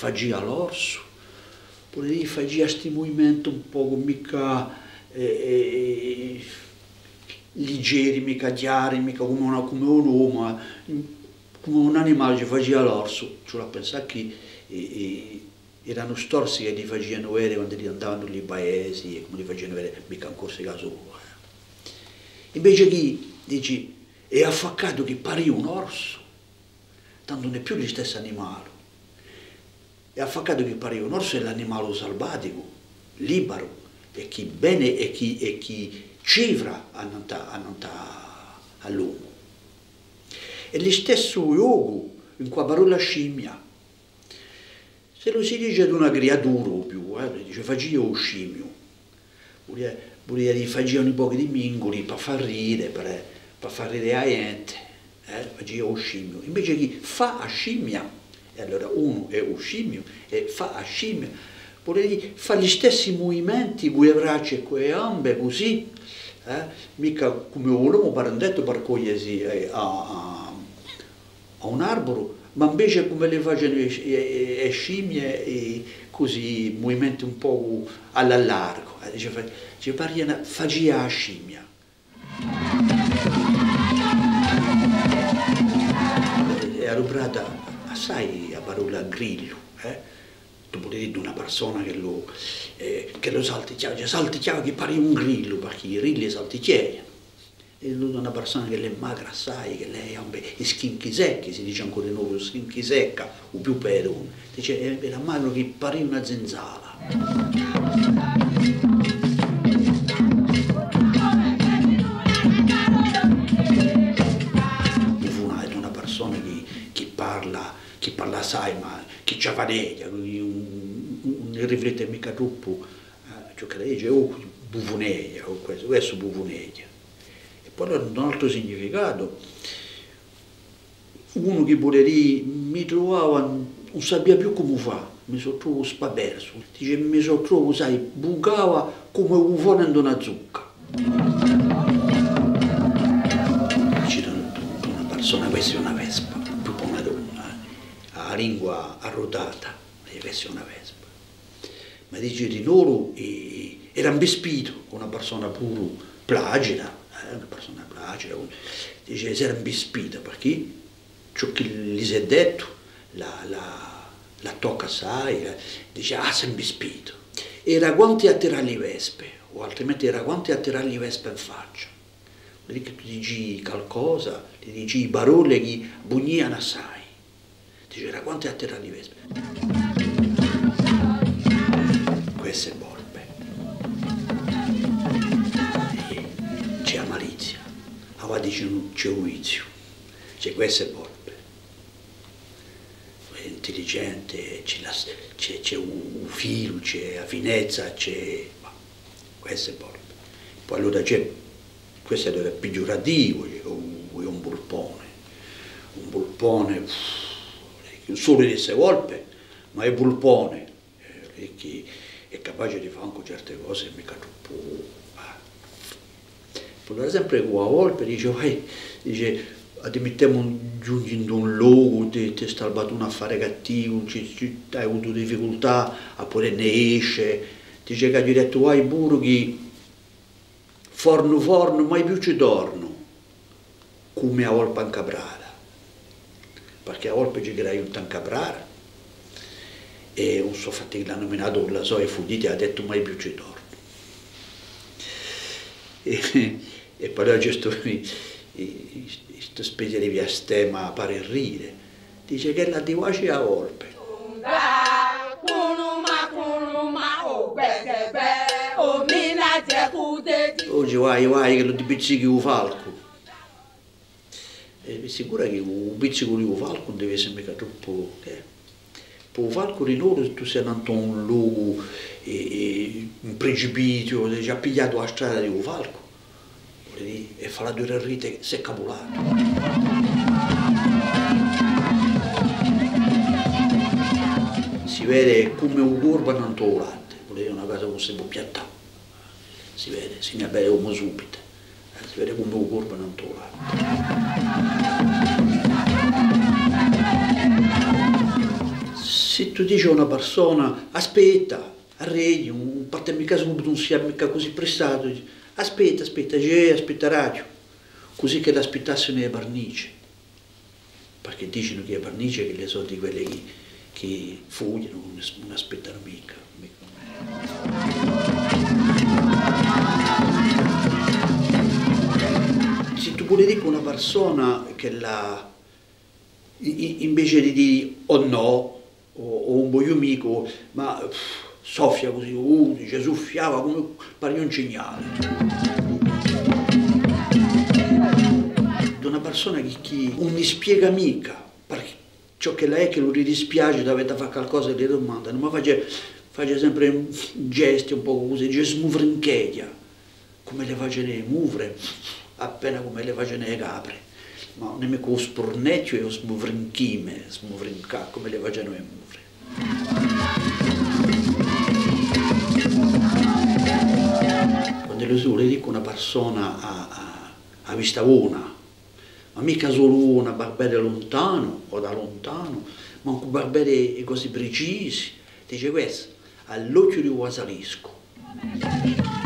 faceva l'orso, pure faceva questo movimento un po' mica leggeri, mica chiari, mica come un uomo, come un animale che faceva l'orso. Cioè a pensare che erano storsi che li facevano vedere quando li andavano nei paesi, e come li facevano vedere, mica ancora si caso. Invece chi dice, è affaccato che pare un orso, tanto non è più lo stesso animale. È affaccato che pare un orso è l'animale selvatico, libero, e chi bene e chi cifra all'uomo. E lo stesso gioco in qua parola scimmia. Se lo si dice ad una creatura o più, dice faceva lo scimmio, pure gli facevano un po' di mingoli per far ridere, per far ridere la gente, faceva lo scimmio. Invece chi fa a scimmia, e allora uno è lo scimmio e fa a scimmia, pure fa gli stessi movimenti con le braccia e con le gambe così, mica come un uomo parandetto per cogliersi a un albero, ma invece come le facevano le scimmie, e così movimenti un po' alla largo. Ci pare faceva la scimmia. E adoperata assai la parola grillo, tu puoi dire di una persona che lo salticchiava che pare un grillo, perché i grilli salticchiano. E una persona che è magra assai, che lei ha i schinchi secchi, si dice ancora di nuovo schinchi secca, o più pedone, dice era magro che pare una zenzala. Bufona è una persona che parla assai, ma che ci vaneggia, non riflette mica troppo ciò che lei dice, o bufoneggia, o questo bufoneggia. Poi ha un altro significato. Uno che vuole dire, mi trovava, non sapeva più come fa, mi sono trovato spaberso. Dice, mi sono trovato, sai, bucava come un fuoco in una zucca. Dice, una persona, questa è una vespa, più che una donna, ha la lingua arrotata, questa è una vespa. Ma dice di loro, era un vespito, una persona pure placida, una persona placida, dice si era imbespita perché ciò che gli si è detto la tocca assai, dice sei imbespito. Era quanti a tirare le vespe, o altrimenti era quanti a tirare le vespe in faccia. Vuol dire che tu dici qualcosa, ti dici parole che bugniano assai, dice era quanti a tirare le vespe. Questo è volpe. C'è la malizia, ora dice c'è un vizio, c'è questo è volpe. È intelligente, c'è un filo, c'è la finezza, questo è volpe. Poi allora c'è, questo è peggiorativo, è un volpone. Un volpone, solo di essere volpe, ma è volpone, che è capace di fare anche certe cose mica troppo. Per esempio con la volpe dice, ti mettiamo giungendo un luogo, ti è salvato un affare cattivo, hai avuto difficoltà, a pure ne esce, dice che hai detto, vai pure che forno, mai più ci torno, come la volpe in caprara, perché la volpe ci crea un tancaprara, e non so fatti che l'hanno nominato la soia fuggita e ha detto mai più ci torno. E poi c'è questa specie di viastema pare ridere, dice che la divace a volpe. Oggi vai che lo ti pizzichi un falco. E sicuro che un pizzico di un falco non deve essere mica troppo. Per un falco di loro tu sei andato a un luogo, un precipizio, ti ha pigliato la strada di un falco. E fa la dura rite si è capolato. Si vede come un corpo non latte, è una cosa che si può piattare, si vede, si ne vede come subito, si vede come un corpo non latte. Se tu dici a una persona, aspetta, arredi, un parte mica subito, non sia mica così pressato, aspetta, aspetta radio, così che l'aspettassero le barnici, perché dicono che le barnici che le sono di quelle che fuggiono, non aspettano mica. Se tu vuoi dire a una persona che invece di dire o no, o un buon amico, ma soffia così, dice, soffiava come pare un cignale. Di una persona che non mi spiega mica, perché ciò che lei è che lo dispiace, dovete fare qualcosa e le domandano, ma faccia sempre gesti un po' così, dice smuvrinchedia, come le faccio le muvre, appena come le faccio le capre. Ma nemmeno con spornecchio e lo smuvrinchime, smuvrinca, come le facciano le muvre. Quando le sole dico una persona a vista una, ma mica solo una barbere lontano o da lontano, ma anche barbere così precisi, dice questo, all'occhio di un wasalisco.